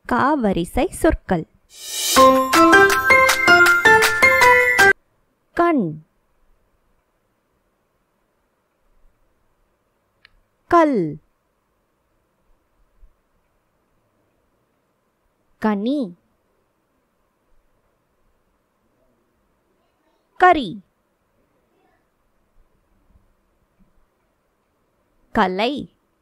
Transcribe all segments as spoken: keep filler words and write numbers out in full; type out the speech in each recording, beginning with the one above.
காவரிசை சொற்கள். கண், கல், கனி, கரி, கலை,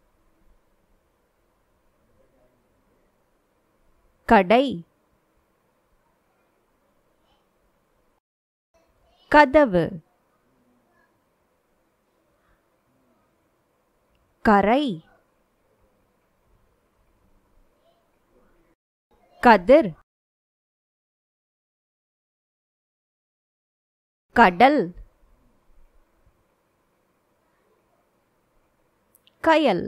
கடை, கதவு, கரை, கதிர், கடல், கயல்,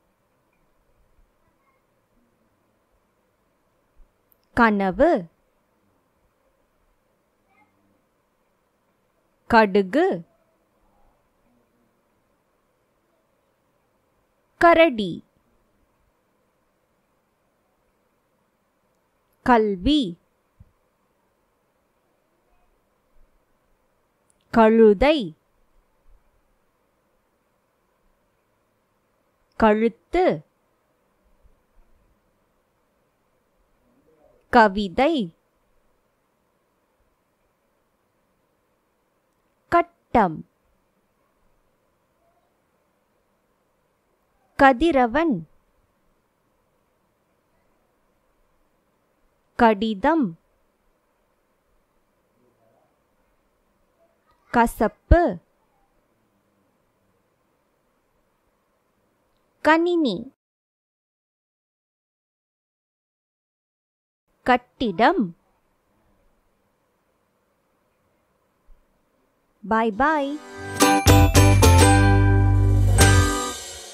கனவு, கடுகு, கரடி, கல்வி, கழுதை, கழுத்து, கவிதை, கட்டம், கதிரவன், கடிதம், கசப்பு, கணினி, கட்டிடம். Bye bye.